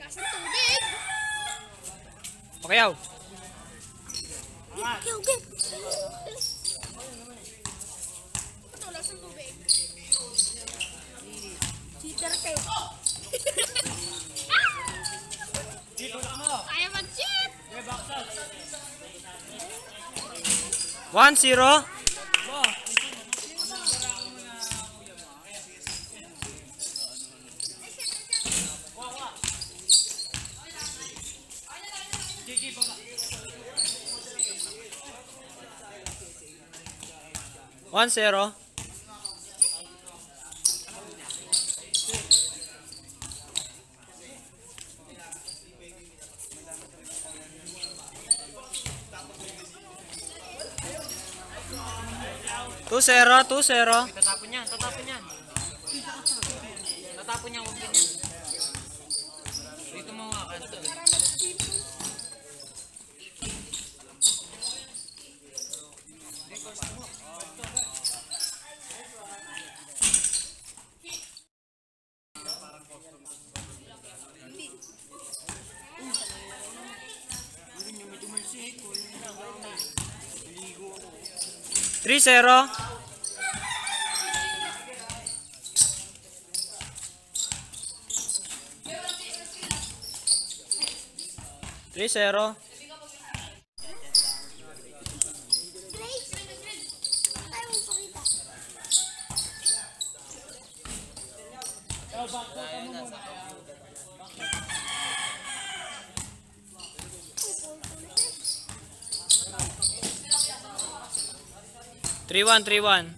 Pakayaw. Okay. Ito, lasang tubig. Cheater kayo. Kaya mag-cheat! 1-0. One zero. Two zero. Tatapon yan. Tatapon niya, huwag ganyan. Dito mo nga kanto. 3-0. Three one.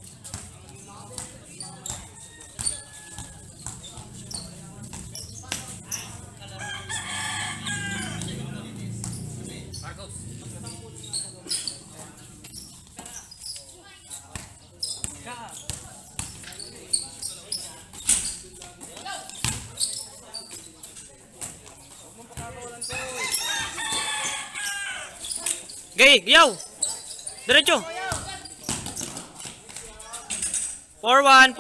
Gay, yaw! Diretso! 4-1.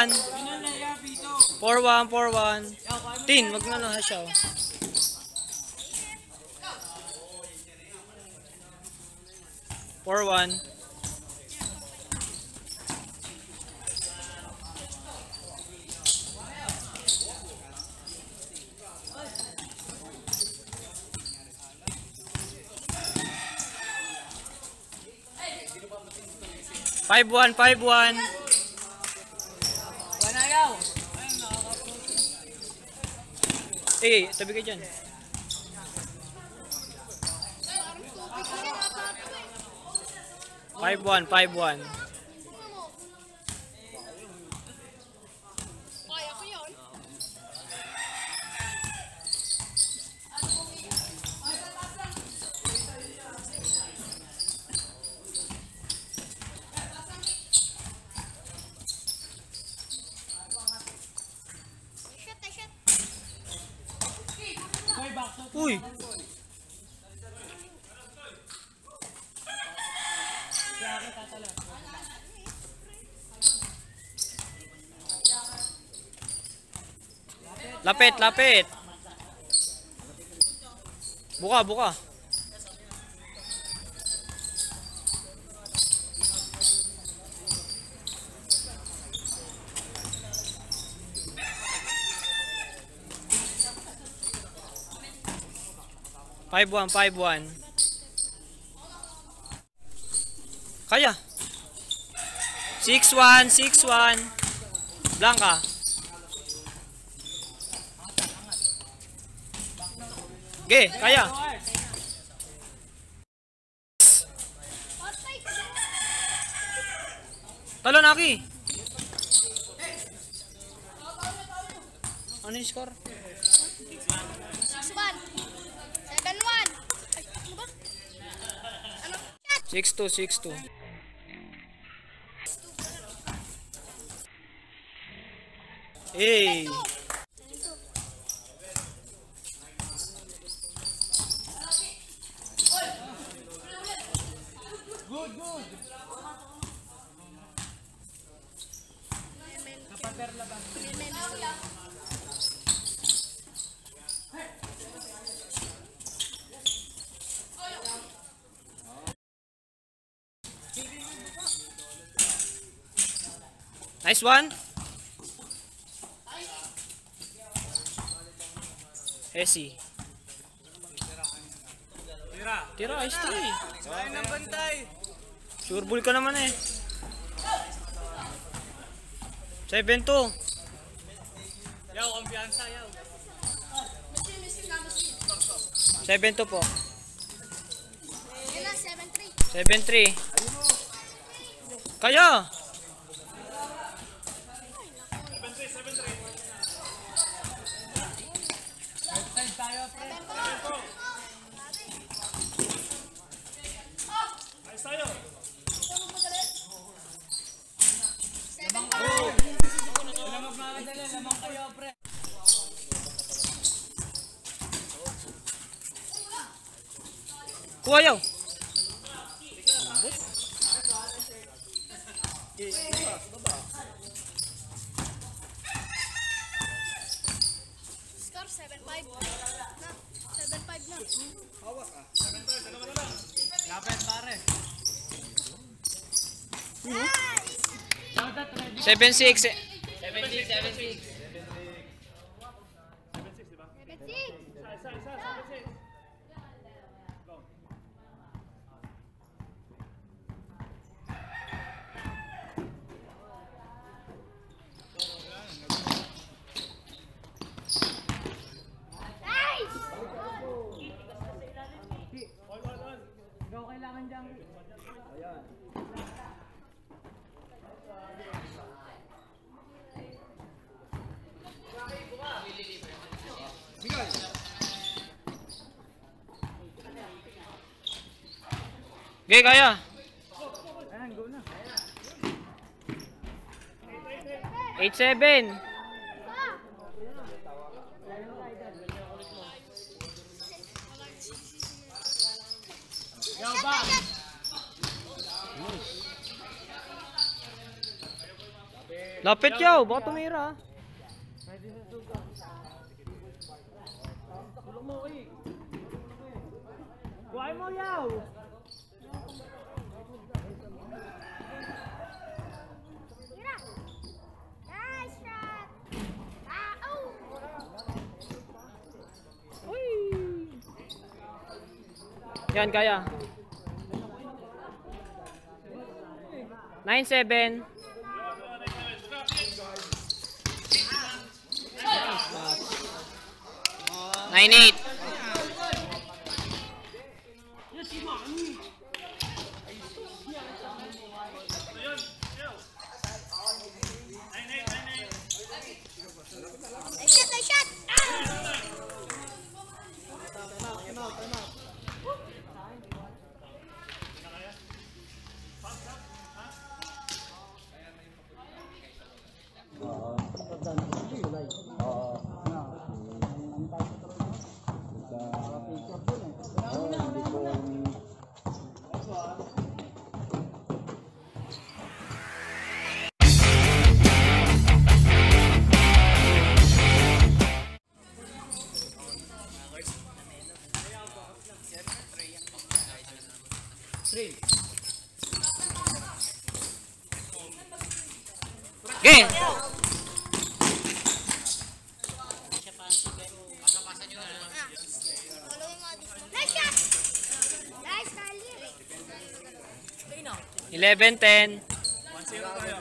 4-1. Tin, wag na lang siya. 4-1. Five one. Eh, tabi ka dyan. Five one. Kaya ko yun. Uy! Lapit. Buka. 5-1. Kaya. 6-1. Blanca. Ge, kaya. Talon Aki. Ano yung score? 6-1. 7-1. Ano ba? Ano? 6-2. Hey. Good. Nice one. Hesi. Tira, ice 3. Sayang ng bantay. Sure ball ka naman eh. 7-2. Yaw, ambiyansa, yaw. 7-2 po. Yan na, 7-3. 7-3. Kaya. Tayo, pre. Ayos tayo. 7-5. Lamang makakadala, lamang kayo, pre. Kuha yaw. Score 7-5. Na, 7-5 na. Lapit, pare. 7-6. 7-6. Ikaw kailangan dyan. Okay, kaya. Ayan, go na. 8-7. Yaw, ba? Lapit yaw, baka tumira. Tulong mo, eh. Buhay mo, yaw. Tira. Nice shot. Oh. Yan, kaya. 9-7. 9-8. Nice shot, nice shot. Ah. 3. Game. Nice shot. Nice, Kalye. 11-10. 1-0 tayo.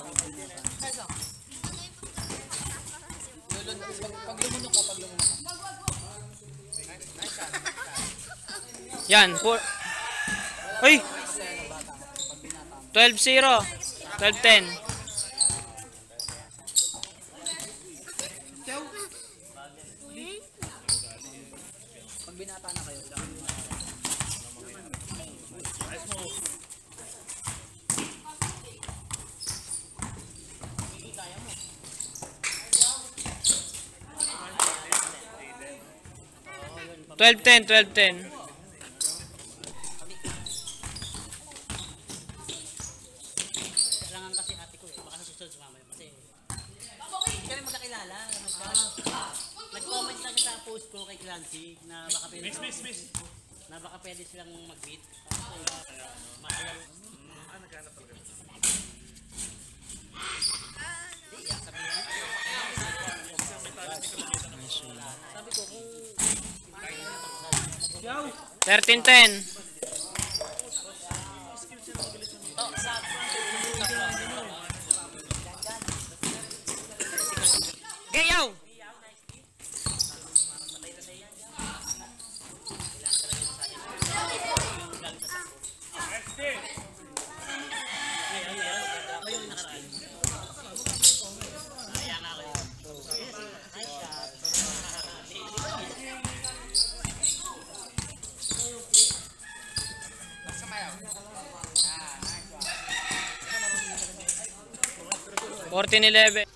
Yan, 4. Uy! 12-0. 12-10. Pag binata na kayo. Nice move. Twelve 10. Kailangan kasi ate ko eh. Baka nasusunod sa mama kasi hindi kami magkakilala. Nag-comment lang sa post ko kay Clancy na baka pwede na baka pwede silang mag-meet. Kasi maalam. Sabi ko kung 13-10. Gayaw! Fourteen 11.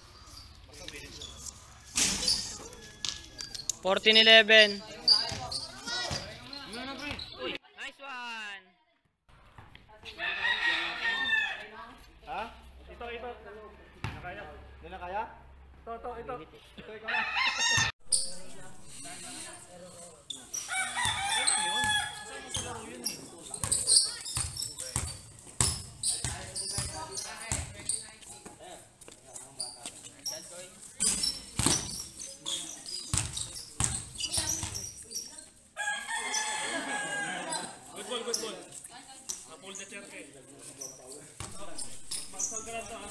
14-11. Nice one. Ha? Ito. Nakaya? Hindi na kaya? Ito. Ito, ikaw na. Good ball. Pull the chair kay. Maksal ka lang to, ha?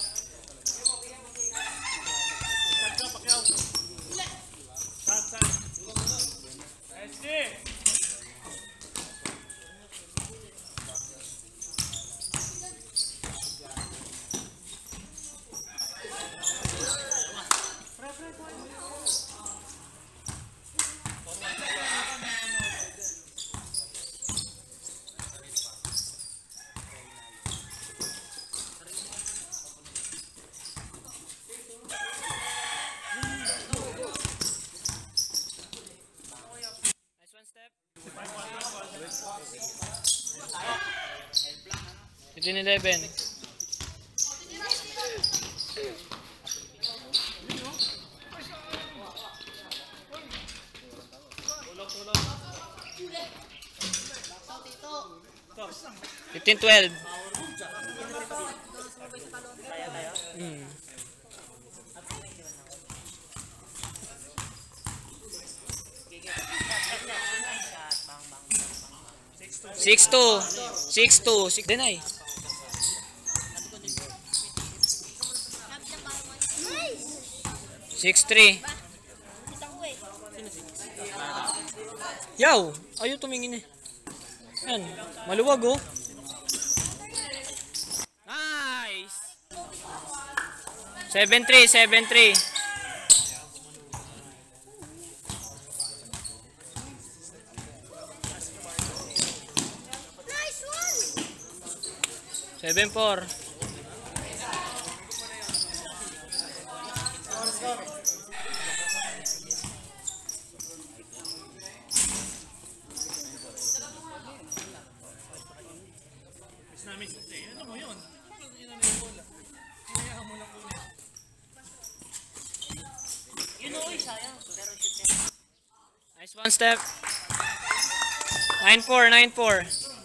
Saan ka, Pacquiao? Saan? SD! Nice one step. 15-11. Tulong. 15-12. Mm. 6-2. 6-2. Deny. Nice! 6-3. Kitang ko eh. Yaw! Ayaw tumingin eh. Yan. Maluwag oh. Nice! 7-3. Nice one! 7-4. Ano mo yun? Yun ang bola. Hinayaan mo lang kunin. yun o, sayang. Pero shoot niya. Nice one step. 9-4.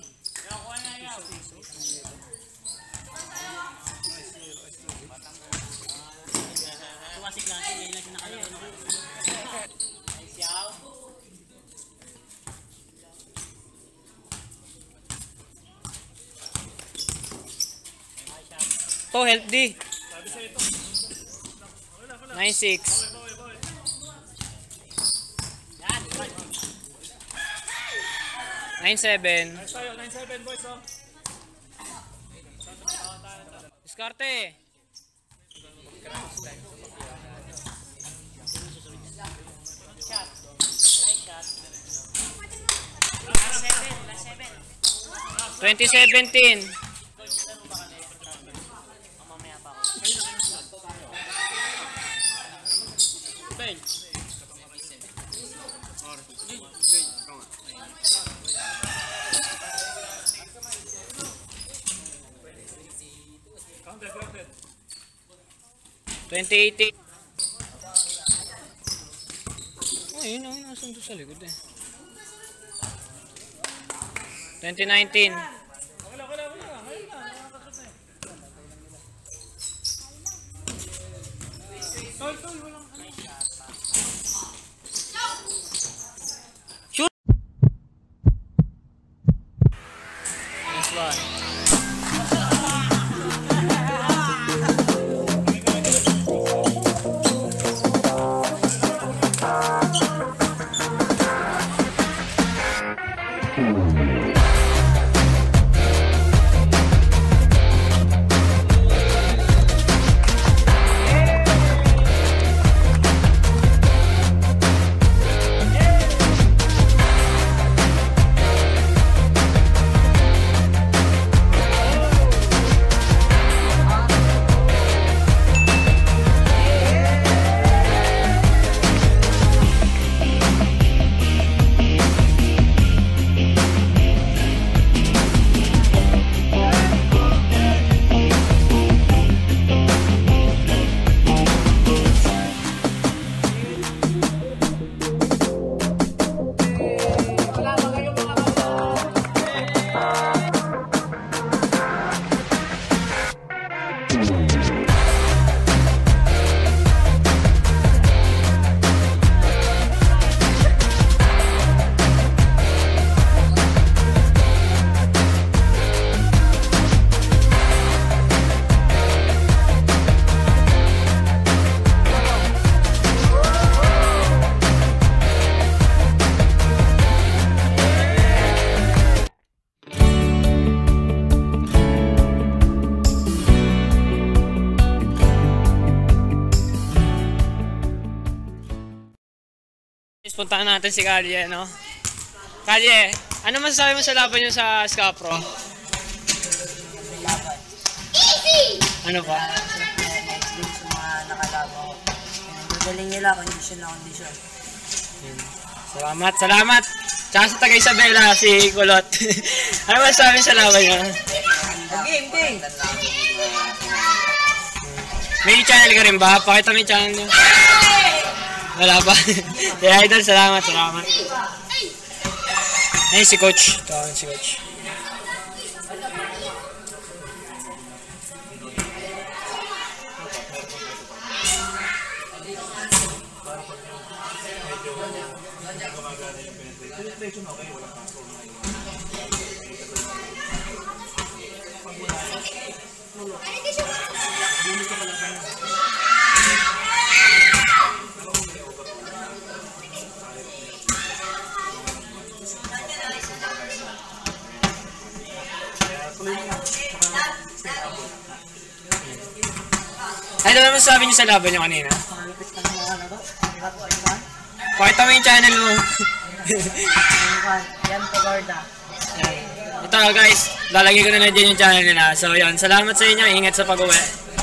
Tuwa si Clancy, ngayon lang sinakalaw. Nice yaw. To help D. Sabi sa'yo ito. 9-6. Bawal. Yan. 9-7. Nice tayo. 9-7 boys, oh. Diskarte. Shot. Nice shot. Last 7. 2017. Mamaya pa ako. Bench. Counted. 2018. Oh, yun ang nasan doon sa likod eh. 2019. Wala. Ngayon na. Nakakasot na eh. Shoot! Nice one. Puntahan natin si Kalye, no? Kalye, ano masasabi mo sa laban nyo sa SKAPRO? Easy! Ano pa? Next game sa mga nakalaban. Gagaling nila, condition na condition. Salamat, salamat! Tsaka sa taga Isabela, si Kulot. Ano masasabi sa laban nyo? Game! May channel ka rin ba? Pakita mo yung channel nyo. Wala ba? Yeah, idol, salamat, salamat. Ayun si Coach. Tawagin si Coach. Ano naman sabi niyo sa laban niyo kanina? Pakita mo yung channel mo. Yan Tagorda. Ito guys, lalagay ko na dyan yung channel nila. So yan, salamat sa inyo, ingat sa pag-uwi.